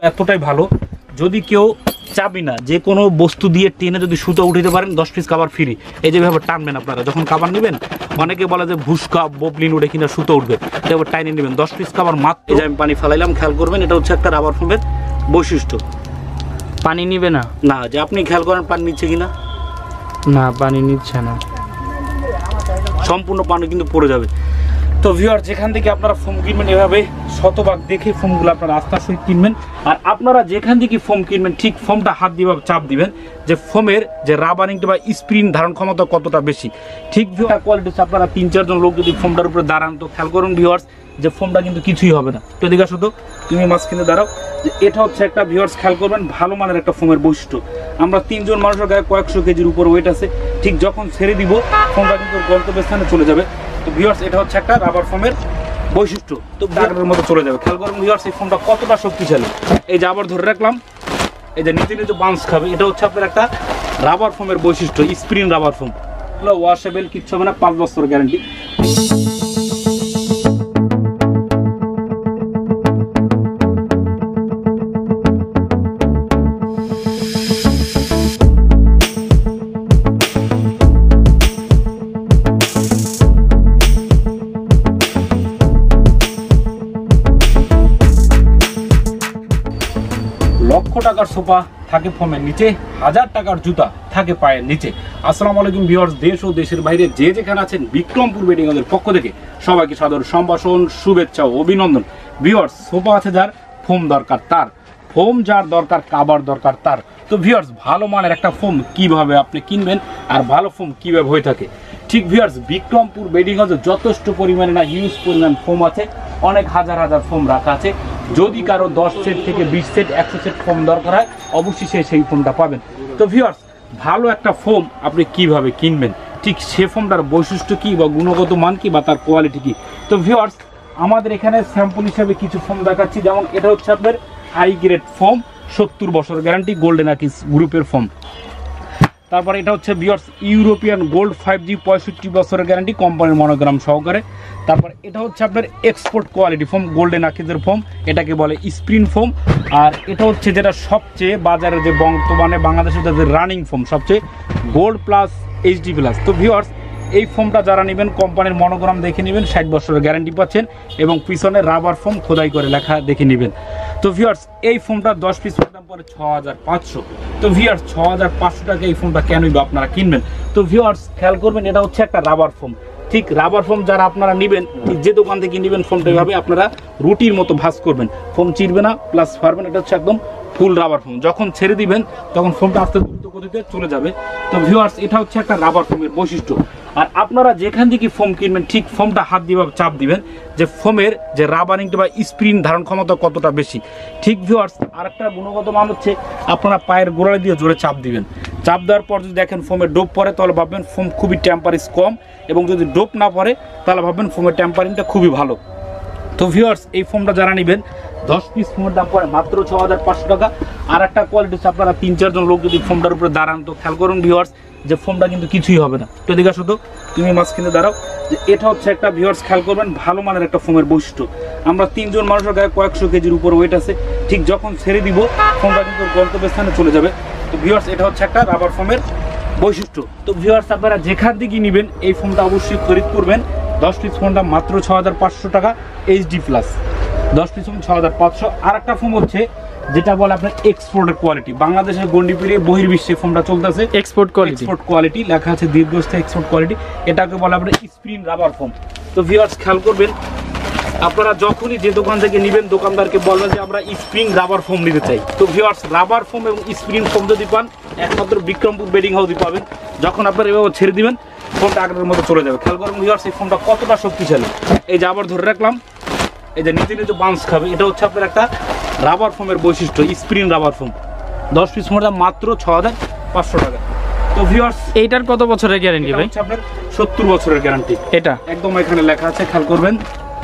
এতটাই ভালো, যদি কেউ চাবি না যে কোনো বস্তু দিয়ে টেনে যদি সুতো উঠাতে পারেন 10 পিস কাভার ফ্রি। এই যেভাবে টানবেন আপনারা যখন কাভার নেবেন, অনেকে বলে যে ভুসকা ববলিন উঠে কিনা সুতো উঠবে, এবার টাইনে নেবেন 10 পিস কাভার মাত্র। এই যে আমি পানি ফেলাইলাম, খেয়াল করবেন এটা হচ্ছে একটা রাবার ফোমের বৈশিষ্ট্য। পানি নিবে না? না, যে আপনি খেয়াল করেন পানি নিচ্ছে কিনা, না পানি নিচ্ছে না, সম্পূর্ণ পানি কিন্তু পড়ে যাবে। তো ভিউয়ার, যেখান থেকে আপনারা ফোম কিনবেন এভাবে শতভাগ দেখে ফোমগুলো আপনারা আস্তে আস্তে কিনবেন। আর আপনারা যেখান থেকে ফোম কিনবেন ঠিক ফোমটা হাত দিয়ে চাপ দিবেন যে ফোমের যে রাবারিংটা বা স্প্রিন ধারণ ক্ষমতা কতটা বেশি। ঠিক ভিউয়ার কোয়ালিটি হচ্ছে, আপনারা 3-4 জন লোক যদি ফোমটার উপরে দাঁড়ান তো খেয়াল করুন ভিউয়ার্স যে ফোমটা কিন্তু কিছুই হবে না। তো এদিকে শুধু তুমি মাঝখানে দাঁড়াও, যে এটা হচ্ছে একটা ভিউয়ার্স খেয়াল করবেন ভালো মানের একটা ফোমের বৈশিষ্ট্য। আমরা 3 জন মানুষের গায়ে কয়েকশো কেজির উপর ওয়েট আছে, ঠিক যখন ছেড়ে দিব ফোমটা কিন্তু গন্তব্যস্থানে চলে যাবে। তো ভিউয়ার্স এটা হচ্ছে একটা রাবার ফোমের বৈশিষ্ট্য, তো ব্যাগের মতো চলে যাবে। খেয়াল করুন ভিউয়ার্স এই ফোনটা কতটা শক্তিশালী। এই যে আবার ধরে রাখলাম, এই যে নিচে নিচে বাউন্স খাবে, এটা হচ্ছে আপনার একটা রাবার ফোমের বৈশিষ্ট্য, স্প্রিন রাবার ফোম। ওয়াশেবল, কিচ্ছু হবে না, 5 বছর গ্যারান্টি। লক্ষ টাকার সোফা থাকে ফোমের নিচে, 1000 টাকার জুতা থাকে পায়ের নিচে। আসসালামু আলাইকুম ভিউয়ার্স, দেশ ও দেশের বাইরে যে যেখানে আছেন, বিক্রমপুর বেডিং হাউসের পক্ষ থেকে সবাইকে সাদর সম্ভাষণ, শুভেচ্ছা ও অভিনন্দন। ভিউয়ার্স, সোফা আছে যার, ফোম দরকার তার, ফোম যার দরকার, কাবার দরকার তার। তো ভিউয়ার্স, ভালো মানের একটা ফোম কিভাবে আপনি কিনবেন আর ভালো ফোম কিভাবে হয়ে থাকে, ঠিক ভিউয়ার্স বিক্রমপুর বেডিং হাউসে যথেষ্ট পরিমাণে না হিউজ পরিমাণ ফোম আছে, অনেক হাজার হাজার ফোম রাখা আছে। যদি কারো 10 সেট থেকে 20 সেট 100 সেট ফোম দরকার হয়, অবশ্যই সেই ফোমটা পাবেন। তো ভিউয়ার্স, ভালো একটা ফোম আপনি কিভাবে কিনবেন, ঠিক সে ফোমটার বৈশিষ্ট্য কি বা গুণগত মান কি বা তার কোয়ালিটি কি। তো ভিউয়ার্স, আমাদের এখানে স্যাম্পল হিসাবে কিছু ফোম দেখাচ্ছি। যেমন এটা হচ্ছে আপনার হাই গ্রেড ফোম, 70 বছর গ্যারান্টি, গোল্ডেন আকিস গ্রুপের ফোম। তারপরে এটা হচ্ছে ভিউয়ার্স ইউরোপিয়ান গোল্ড 5G 65 বছরের গ্যারান্টি, কোম্পানির মনোগ্রাম সহকারে। তারপর এটা হচ্ছে আপনার এক্সপোর্ট কোয়ালিটি ফোম, গোল্ডেন আকিজের ফোম, এটাকে বলে স্প্রিন ফোম। আর এটা হচ্ছে যেটা সবচেয়ে বাজারে যে বর্তমানে বাংলাদেশের যে রানিং ফোম, সবচেয়ে গোল্ড প্লাস HD প্লাস। তো ভিউয়ার্স, এই ফোমটা যারা নেবেন কোম্পানির মনোগ্রাম দেখে নেবেন, 60 বছরের গ্যারান্টি পাচ্ছেন এবং পিছনে রাবার ফোম খোদাই করে লেখা দেখে নেবেন। তো ভিউয়ার্স, এই ফোমটা 10 পিস দাম পড়ে 6500। তো ভিউয়ার্স, 6500 টাকা এই ফোমটা কেনই বা আপনারা কিনবেন। তো ভিউয়ার্স, খেয়াল করবেন এটা হচ্ছে একটা রাবার ফোম। ঠিক রাবার ফোম যারা আপনারা নেবেন, ঠিক যে দোকান থেকে নেবেন ফোমটা এভাবে আপনারা রুটির মতো ভাঁজ করবেন, ফোম চিরবে না প্লাস ফারবেন। এটা হচ্ছে একদম ফুল রাবার ফোম, যখন ছেড়ে দিবেন তখন ফোমটা আস্তে দ্রুত গতিতে চলে যাবে। তো ভিউয়ার্স, এটা হচ্ছে একটা রাবার ফোমের বৈশিষ্ট্য। আর আপনারা যেখান থেকে ফোম কিনবেন ঠিক ফোমটা হাত দিয়ে চাপ দিবেন যে ফোমের যে রাবারিংটা বা স্প্রিন ধারণ ক্ষমতা কতটা বেশি। ঠিক ভিউয়ার্স, আরেকটা গুণগত মান হচ্ছে আপনারা পায়ের গোড়ালি দিয়ে জোরে চাপ দিবেন, চাপ দেওয়ার পর যদি দেখেন ফোমের ডোপ পরে তাহলে ভাববেন ফোম খুবই টেম্পারেজ কম, এবং যদি ডোপ না পড়ে তাহলে ভাববেন ফোমের টেম্পারিংটা খুবই ভালো। তো ভিউয়ার্স, এই ফোমটা যারা নেবেন 10 পিস ফোমের দাম পড়ে মাত্র 6500 টাকা। আর একটা কোয়ালিটি হচ্ছে, আপনারা 3-4 জন লোক যদি ফোমটার উপরে দাঁড়ান তো খেয়াল করুন ভিউয়ার্স যে ফোমটা কিন্তু কিছুই হবে না। তো এদিকে শুধু তুমি মাঝখানে দাঁড়াও, যে এটা হচ্ছে একটা ভিউয়ার্স খেয়াল করবেন ভালো মানের একটা ফোমের বৈশিষ্ট্য। আমরা 3 জন মানুষের গায়ে কয়েকশো কেজির উপর ওয়েট আছে, ঠিক যখন ছেড়ে দিব ফোমটা কিন্তু গন্তব্যস্থানে চলে যাবে। তো ভিউয়ার্স, এটা হচ্ছে একটা রাবার ফোমের বৈশিষ্ট্য। তো ভিউয়ার্স, আপনারা যেখান থেকে নেবেন এই ফোমটা অবশ্যই খরিদ করবেন। 10 পিস ফোনটা মাত্র 6500 টাকা, HD প্লাস 10 পিস ফোন 6500। আর একটা ফোন হচ্ছে যেটা বলে আপনার এক্সপোর্টের কোয়ালিটি, বাংলাদেশের গন্ডি পেরিয়ে বহির্বিশ্বে ফোনটা চলতেছে এক্সপোর্ট কোয়ালিটি লেখা আছে দীর্ঘস্থায়ী এক্সপোর্ট কোয়ালিটি, এটাকে বলে আপনার স্প্রিন রাবার ফোম। তো ভিউয়ার্স, খেয়াল করবেন আপনারা যখনই যে দোকান থেকে নেবেন দোকানদারকে বলবেন যে আমরা স্প্রিং রাবার ফোম নিতে চাই। তো ভিউয়ার্স, রাবার ফোম এবং স্প্রিং ফোম যদি পান একমাত্র বিক্রমপুর বেডিং হাউসই পাবেন। যখন আপনারা এভাবে ছেড়ে দিবেন ফোনটা আগের মতো চলে যাবে। খেয়াল করুন ভিউয়ার্স, এই ফোনটা কতটা শক্তিশালী। এই যে আবার ধরে রাখলাম, এই যে নিচে নিচে বাউন্স খাবে, এটা হচ্ছে আপনার একটা রাবার ফোমের বৈশিষ্ট্য, স্প্রিন রাবার ফোম। 10 পিস ফোমের দাম মাত্র 6500 টাকা। তো ভিউয়ার্স, এইটার কত বছরের গ্যারান্টি ভাই? আপনার 70 বছরের গ্যারান্টি, এটা একদম এখানে লেখা আছে, খেয়াল করবেন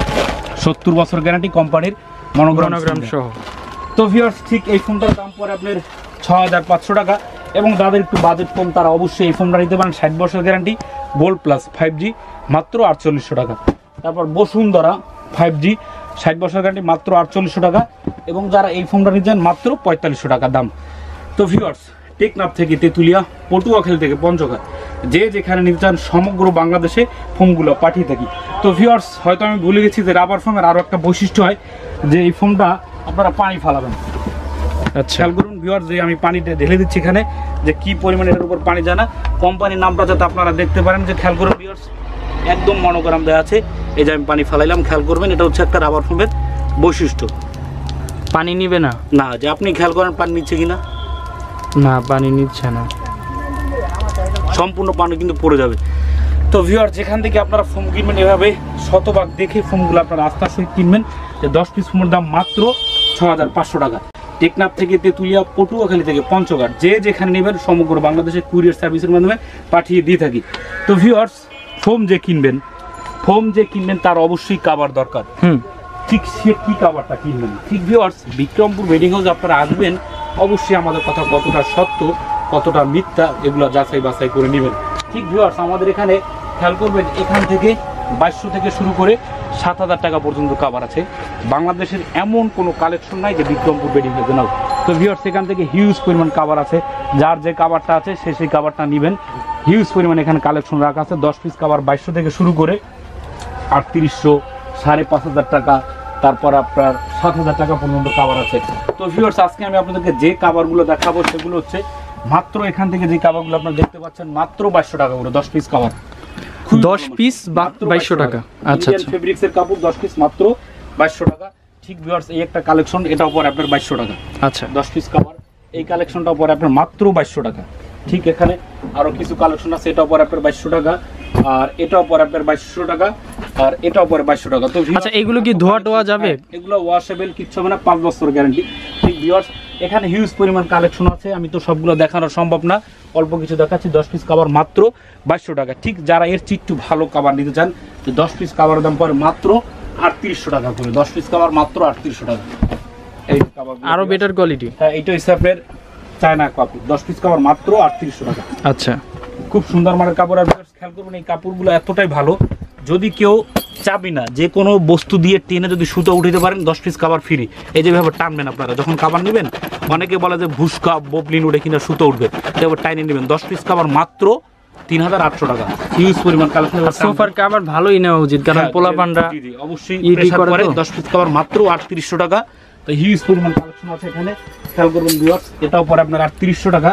70 বছর গ্যারান্টি, কোম্পানির মনোগ্রাম সহ। তো ভিউয়ার্স, ঠিক এই ফোনটার দাম পড়ে আপনার 6500 টাকা। এবং যাদের একটু বাজেট কম তারা অবশ্যই এই ফোনটা নিতে পারেন, 60 বছর গ্যারান্টি, গোল্ড প্লাস 5G মাত্র 4800 টাকা। তারপর বসুন্ধরা 5G 60 বছর গ্যারান্টি মাত্র 4800 টাকা। এবং যারা এই ফোমটা নিচ্ছেন মাত্র 4500 টাকা দাম। তো ভিউয়ার্স, টেকনাফ থেকে তেতুলিয়া, পটুয়াখালী থেকে পঞ্চগড়, যে যেখানে নিতে চান সমগ্র বাংলাদেশে ফোমগুলো পাঠিয়ে থাকি। তো ভিউয়ার্স, হয়তো আমি ভুলে গেছি যে রাবার ফোমের আরও একটা বৈশিষ্ট্য হয় যে এই ফোমটা আপনারা পানি ফালাবেন। আচ্ছা, খেয়াল করুন ভিউয়ার্স, যে আমি পানিটা ঢেলে দিচ্ছি এখানে, যে কি পরিমাণে এটার উপর পানি জানা, কোম্পানির নামটা যাতে আপনারা দেখতে পারেন। যে খেয়াল করুন ভিউয়ার্স, একদম মনোগ্রাম দেওয়া আছে। এই যে আমি পানি ফালাইলাম, খেয়াল করবেন, এটা হচ্ছে একটা রাবার ফোমের বৈশিষ্ট্য। পানি নিবে না? না, যে আপনি খেয়াল করেন পানি নিচ্ছে কিনা, না পানি নিচ্ছে না, সম্পূর্ণ পানি কিন্তু পড়ে যাবে। তো ভিউয়ার, যেখান থেকে আপনারা ফোম কিনবেন এভাবে শতভাগ দেখে ফোমগুলো আপনারা আস্থার সহিত কিনবেন। যে 10 পিস ফোমের দাম মাত্র 6500 টাকা। টেকনাফ থেকে তেতুলিয়া, পটুয়াখালী থেকে পঞ্চগড়, যে যেখানে নেবেন সমগ্র বাংলাদেশে কুরিয়ার সার্ভিসের মাধ্যমে পাঠিয়ে দিয়ে থাকি। তো ভিউয়ার্স, ফোম যে কিনবেন তার অবশ্যই কাভার দরকার। ঠিক সে কি কাভারটা কিনবেন। ঠিক ভিউয়ার্স, বিক্রমপুর ওয়েডিং হাউস আপনারা আসবেন, অবশ্যই আমাদের কথা কতটা সত্য কতটা মিথ্যা এগুলো যাচাই বাছাই করে নেবেন। ঠিক ভিউয়ার্স, আমাদের এখানে খেয়াল করবেন, এখান থেকে 2200 থেকে শুরু করে 7000 টাকা পর্যন্ত কাভার আছে। বাংলাদেশের এমন কোনো কালেকশন নাই যে বিক্রমপুর ওয়েডিং হাউসে নাও। তো ভিউয়ার্স, এখান থেকে হিউজ পরিমাণ কাভার আছে, যার যে কাভারটা আছে সেই কাভারটা নেবেন। হিউজ পরিমাণ এখানে কালেকশন রাখা আছে। 10 পিস কাভার 2200 থেকে শুরু করে 3800, 5500 টাকা, তারপর আপনার 7000 টাকা পর্যন্ত কাভার আছে। তো ভিউয়ার্স, আজকে আমি আপনাদেরকে যে কাভারগুলো দেখাবো সেগুলো হচ্ছে মাত্র এখান থেকে যে কাভারগুলো আপনারা দেখতে পাচ্ছেন মাত্র 2200 টাকা করে 10 পিস কাভার। 10 পিস 2200 টাকা। আচ্ছা ইন্ডিয়ান ফেব্রিক্সের কাপড় 10 পিস মাত্র 2200 টাকা। ঠিক ভিউয়ার্স, এই একটা কালেকশন, এটাও পরে আপনার 2200 টাকা। আচ্ছা, 10 পিস কাভার, এই কালেকশনটাও পরে আপনার মাত্র 2200 টাকা। ঠিক এখানে আরো কিছু কালেকশন আছে, এটাও পরে আপনার 2200 টাকা, আর এটাও পরে আপনার 2200 টাকা, আর এটাও পরে 2200 টাকা। তো আচ্ছা, এগুলো কি ধোয়া টোয়া যাবে? এগুলো ওয়াশেবল, কিচ্ছু হবে না, 5 বছর গ্যারান্টি। ঠিক ভিউয়ার্স, এখানে হিউজ পরিমাণ কালেকশন আছে, আমি তো সবগুলো দেখানো সম্ভব না, অল্প কিছু দেখাচ্ছি। 10 পিস কাভার মাত্র 2200 টাকা। ঠিক যারা এর চেয়ে একটু ভালো কাভার নিতে চান, যে 10 পিস কাভারের দাম পরে মাত্র 3800 টাকা করে। 10 পিস কাভার মাত্র 3800 টাকা। এই কাভার আরো বেটার কোয়ালিটি। হ্যাঁ, এইটা হিসাবের চায়না কাপড়, 10 পিস কাভার মাত্র 3800 টাকা। আচ্ছা, খুব সুন্দর মানের কাপড়। আর খেয়াল করবেন, এই কাপড়গুলো এতটাই ভালো, যদি কেউ চাবি না যে কোনো বস্তু দিয়ে টেনে যদি সুতো উঠাতে পারেন 10 পিস কাভার ফ্রি। এই যেভাবে টানবেন আপনারা যখন কাভার নেবেন, অনেকে বলে যে ভুসকা ববলিন উঠে কিনা সুতো উঠবে, এবার টাইনে নেবেন। 10 পিস কাভার মাত্র 3800 টাকা। হিউজ পরিমাণ কালেকশন। সোফার কাভার ভালোই নেওয়া উচিত, কারণ পোলা পান্ডা অবশ্যই প্রেসার করে। 10 পিস কাভার মাত্র 3800 টাকা। তো হিউজ পরিমাণ কালেকশন আছে এখানে, খেয়াল করবেন ভিউয়ার্স। এটাও পরে আপনার 3800 টাকা।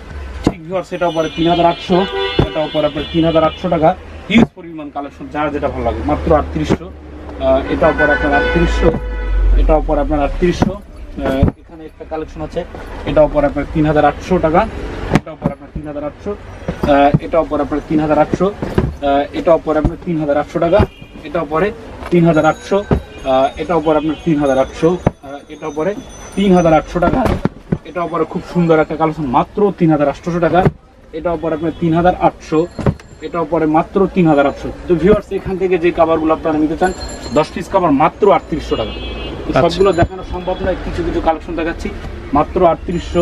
ঠিক ভিউয়ার্স, এটাও পরে 3800, এটাও পরে আপনার 3800 টাকা। হিউজ পরিমাণ কালেকশন, যার যেটা ভালো লাগে, মাত্র 3800। এটাও পরে আপনার 3800, এটাও পরে আপনার 3800। এখানে একটা কালেকশন আছে, এটাও পরে আপনার 3800 টাকা, এটাও পরে আপনার 3800, এটাও পরে আপনার 3800, এটাও পরে আপনার 3800 টাকা, এটাও পরে 3800, এটাও পরে আপনার 3800, এটাও পরে 3800 টাকা। এটাও পরে খুব সুন্দর একটা কালেকশন, মাত্র 3800 টাকা। এটাও পরে আপনার 3800, এটাও পরে মাত্র 3800। তো ভিউয়ার্স, এখান থেকে যে কাভারগুলো আপনারা নিতে চান 10 পিস কাভার মাত্র 3800 টাকা। সবগুলো দেখানো সম্ভব নয়, কিছু কিছু কালেকশন দেখাচ্ছি মাত্র 3800।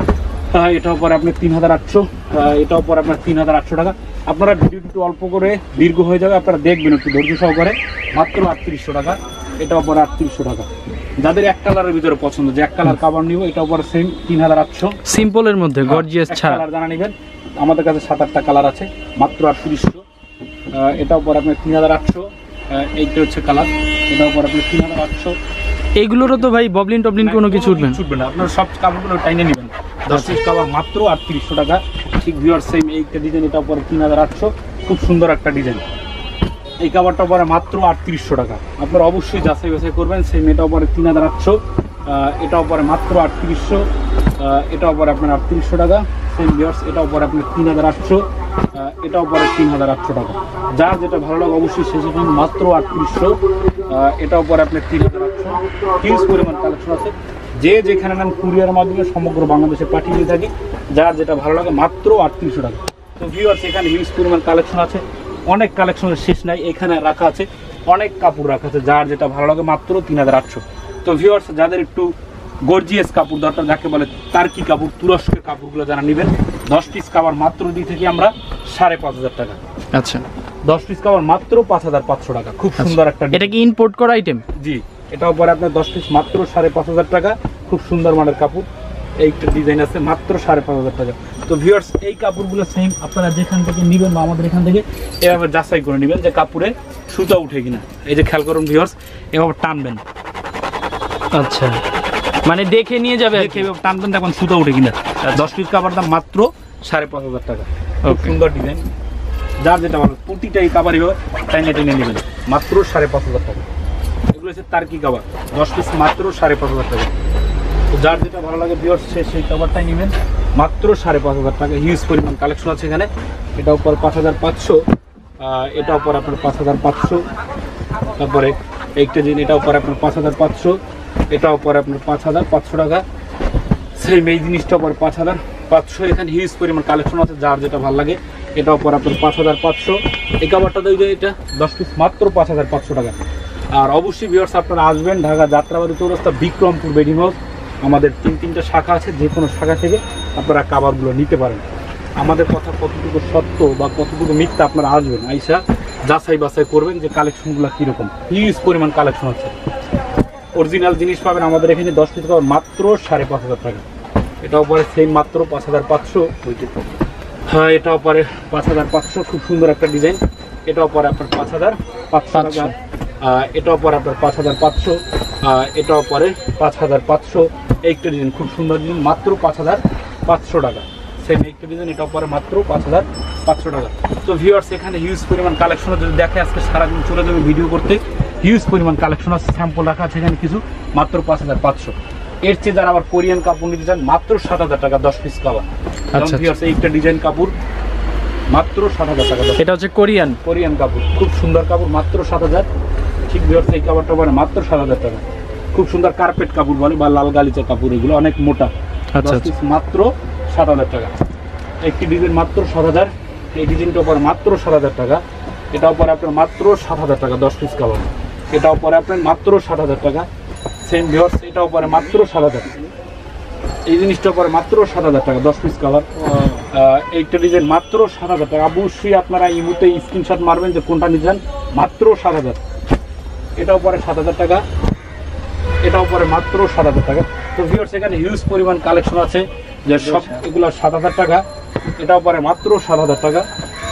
এটাও পরে আপনার 3800, এটাও পরে আপনার 3800 টাকা। আপনারা ভিডিও একটু অল্প করে দীর্ঘ হয়ে যাবে, আপনারা দেখবেন একটু ধৈর্য সহকারে। মাত্র 3800 টাকা। এটাও পরে 3800 টাকা। যাদের এক কালারের ভিতরে পছন্দ, যে এক কালার কাভার নিব, এটাও পরে সেম 3800। সিম্পলের মধ্যে গর্জিয়াস ছাড়া কালার জানা নেবেন, আমাদের কাছে 7-8টা কালার আছে, মাত্র 3800। এটাও পরে আপনার 3800। এইটা হচ্ছে কালার, এটাও পরে আপনার 3800। এইগুলোরও তো ভাই ববলিন টবলিন কোনো কিছু উঠবে না, আপনারা সব কাপড়গুলো টাইনে নেবেন। 10 পিস কাভার মাত্র 3800 টাকা। ঠিক ভিউয়ার, সেম এইটা ডিজাইন, এটাও পরে 3800। খুব সুন্দর একটা ডিজাইন। এই কাভারটা পরে মাত্র 3800 টাকা। আপনারা অবশ্যই যাচাই বাছাই করবেন। সেম এটাও পরে 3800, এটাও পরে মাত্র 3800, এটাও পরে আপনার 3800 টাকা। সেম ভিউয়ার্স, এটাও পরে আপনার 3800, এটাও পরে 3800 টাকা। যার যেটা ভালো লাগে অবশ্যই শেষে পাবেন মাত্র 3800। এটাও পরে আপনার 3800। হিউজ পরিমাণ কালেকশন আছে, যে যেখানে নেন কুরিয়ার মাধ্যমে সমগ্র বাংলাদেশে পাঠিয়ে দিয়ে থাকি। যার যেটা ভালো লাগে মাত্র 3800 টাকা। তো ভিউয়ার্স, এখানে হিউজ পরিমাণ কালেকশন আছে, অনেক কালেকশনের শেষ নাই। এখানে রাখা আছে অনেক কাপড় রাখা আছে, যার যেটা ভালো লাগে মাত্র 3800। তো ভিউয়ার্স, যাদের একটু গর্জিয়াস কাপড় দরকার, যাকে বলে টার্কি কাপড়, তুরস্কের কাপড়গুলো যারা নেবেন, 10 পিস কাভার মাত্র দিয়ে থেকে আমরা 5500 টাকা। আচ্ছা, 10 পিস কাভার মাত্র 5500 টাকা। খুব সুন্দর একটা। এটা কি ইম্পোর্ট করা আইটেম? জি, এটাও পরে আপনার 10 পিস মাত্র 5,500 টাকা। খুব সুন্দর মানের কাপড়, এইটা ডিজাইন আছে মাত্র 5,500 টাকা। তো ভিউয়ার্স এই কাপড়গুলো সেম আপনারা যেখান থেকে নেবেন বা আমাদের এখান থেকে এভাবে যাচাই করে নেবেন যে কাপড়ে সুতা উঠে কিনা। এই যে খেয়াল করুন ভিউয়ার্স, এভাবে টানবেন, আচ্ছা মানে দেখে নিয়ে যাবে আর কি। দেখে এভাবে টানবেন, দেখুন সুতা উঠে কিনা। 10 পিস কাপড় দাম মাত্র 5,500 টাকা। খুব Okay. সুন্দর ডিজাইন, যার যেটা ভালো প্রতিটা এই কাপড় এভাবে টাইনে টেনে নেবেন মাত্র 5,500 টাকা। এগুলো হচ্ছে তার্কি কাপড়, 10 পিস মাত্র 5,500 টাকা। তো যার যেটা ভালো লাগে ভিউয়ার্স সেই কাপড়টাই নেবেন মাত্র 5,500 টাকা। হিউজ পরিমাণ কালেকশন আছে এখানে। এটার উপর 5,500, এটার উপর আপনার 5,500, তারপরে একটা দিন এটার উপর আপনার 5,500, এটার উপর আপনার 5,500 টাকা। সেম এই জিনিসটা উপর 5,500। এখানে হিউজ পরিমাণ কালেকশন আছে, যার যেটা ভালো লাগে। এটার উপর আপনার 5,500। এই কাপড়টা দিয়ে এটা 10 পিস মাত্র 5,500 টাকা। আর অবশ্যই ভিউয়ার্স আপনারা আসবেন ঢাকা যাত্রাবাড়ি চৌরাস্তা বিক্রমপুর বেডিং হাউস। আমাদের 3টা শাখা আছে, যে কোনো শাখা থেকে আপনারা কাভারগুলো নিতে পারেন। আমাদের কথা কতটুকু সত্য বা কতটুকু মিথ্যা আপনারা আসবেন, আইসা যাচাই বাছাই করবেন যে কালেকশনগুলো কীরকম। হিউজ পরিমাণ কালেকশন আছে, অরিজিনাল জিনিস পাবেন আমাদের এখানে। 10 পিস কাপড় মাত্র 5,500 টাকা। এটাও পরে সেম মাত্র 5,500। হ্যাঁ, এটাও পরে 5,500। খুব সুন্দর একটা ডিজাইন। এটাও পরে আপনার 5,500 টাকা। এটাও পরে আপনার 5,500। এটাও পরে 5,500। একটা ডিজাইন খুব সুন্দর ডিজাইন, মাত্র 5,500 টাকা। সেম একটা ডিজাইন, এটাও পরে মাত্র 5,500 টাকা। তো ভিউয়ার্স এখানে হিউজ পরিমাণ কালেকশন যদি দেখে আজকে সারাদিন চলে যাবে ভিডিও করতে। হিউজ পরিমাণ কালেকশন আছে, স্যাম্পল রাখা আছে এখানে কিছু, মাত্র 5,500। এর চেয়ে যারা আবার কোরিয়ান কাপড় নিতে চান মাত্র 7,000 টাকা 10 পিস কাপড়। আচ্ছা, ভিউয়ার্স এইটা ডিজাইন কাপড় মাত্র 7,000 টাকা। এটা হচ্ছে কোরিয়ান কাপড়, খুব সুন্দর কাপড়, মাত্র 7,000। ঠিক ভিউয়ার্স এই কাপড়টা মানে মাত্র 7,000 টাকা। খুব সুন্দর কার্পেট কাপড় বলে বা লাল গালিচা কাপড়, এগুলো অনেক মোটা। আচ্ছা, 10 পিস মাত্র 7,000 টাকা। একটি ডিজাইন মাত্র 7,000। এই ডিজাইনটার উপর মাত্র 7,000 টাকা। এটার উপরে আপনার মাত্র 7,000 টাকা 10 পিস কাপড়। এটার উপরে আপনার মাত্র 7,000 টাকা। সেম ভিউয়ার্স এটার উপরে মাত্র 7,000। এই জিনিসটার উপরে মাত্র 7,000 টাকা 10 পিস কাভার। এইটা ডিজাইন মাত্র 7,000 টাকা। অবশ্যই আপনারা এই মুহূর্তে স্ক্রিনশট মারবেন যে কোনটা নিতে চান, মাত্র 7,000। এটার উপরে 7,000 টাকা। এটার উপরে মাত্র 7,000 টাকা। তো ভিউয়ার্স এখানে হিউজ পরিমাণ কালেকশন আছে, যে সব এগুলো 7,000 টাকা। এটার উপরে মাত্র 7,000 টাকা।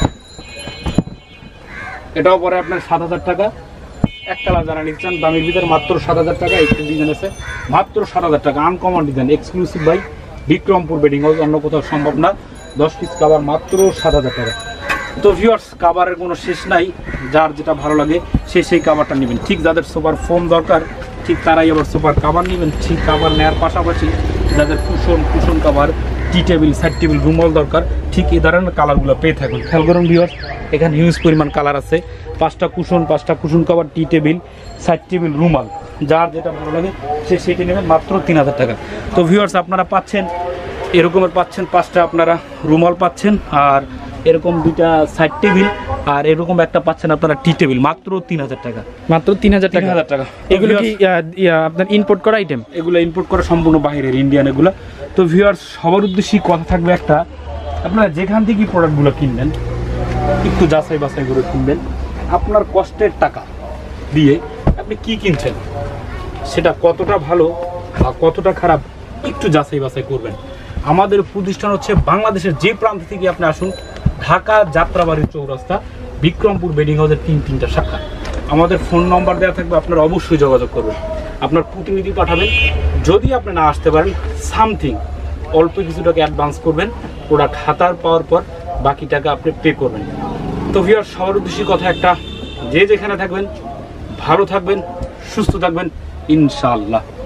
এটার উপরে আপনার 7,000 টাকা। এক কালার যারা নিতে চান দামের ভিতরে মাত্র 7,000 টাকা। একটা ডিজাইন আছে মাত্র 7,000 টাকা, uncommon design, exclusive by Bikrampur bedding house, অন্য কোথাও সম্ভব না। 10 পিস কাভার মাত্র 7,000 টাকা। তো ভিউয়ার্স কাভারের কোনো শেষ নাই, যার যেটা ভালো লাগে সেই কাভারটা নেবেন। ঠিক যাদের সুপার ফোম দরকার ঠিক তারাই আবার সুপার কাভার নেবেন। ঠিক কাভার নেওয়ার পাশাপাশি যাদের cushion cover, tea table, side table, রুমাল দরকার, ঠিক এই ধরনের কালারগুলো পেয়ে থাকুন। খেয়াল করুন ভিউয়ার্স এখানে হিউজ পরিমাণ কালার আছে। 5টা cushion cover, tea table, side table, রুমাল, যার যেটা ভালো লাগে সেটি নেবেন মাত্র 3,000 টাকা। তো ভিউয়ার্স আপনারা পাচ্ছেন এরকমের 5টা আপনারা রুমাল পাচ্ছেন, আর এরকম 2টা সাইড টেবিল, আর এরকম একটা পাচ্ছেন আপনারা টি টেবিল, মাত্র 3,000 টাকা। মাত্র 3,000 টাকা। 3,000 টাকা। এগুলো কি আপনার ইম্পোর্ট করা আইটেম? এগুলো ইম্পোর্ট করা, সম্পূর্ণ বাইরের ইন্ডিয়ান এগুলো। তো ভিউয়ার্স সবার উদ্দেশ্যেই কথা থাকবে একটা, আপনারা যেখান থেকে প্রোডাক্টগুলো কিনবেন একটু যাচাই বাছাই করে কিনবেন। আপনার কষ্টের টাকা দিয়ে আপনি কি কিনছেন সেটা কতটা ভালো বা কতটা খারাপ একটু যাচাই বাছাই করবেন। আমাদের প্রতিষ্ঠান হচ্ছে বাংলাদেশের যে প্রান্ত থেকে আপনি আসুন, ঢাকা যাত্রাবাড়ি চৌরাস্তা বিক্রমপুর বেডিং হাউসের 3টা শাখা। আমাদের ফোন নম্বর দেওয়া থাকবে, আপনারা অবশ্যই যোগাযোগ করবেন। আপনার প্রতিনিধি পাঠাবেন। যদি আপনি না আসতে পারেন সামথিং অল্প কিছু টাকা অ্যাডভান্স করবেন, প্রোডাক্ট হাতার পাওয়ার পর বাকি টাকা আপনি পে করবেন। তো ভিউয়ার্স সবার উদ্দেশ্যে কথা একটা, যে যেখানে থাকবেন ভালো থাকবেন, সুস্থ থাকবেন ইনশাআল্লাহ।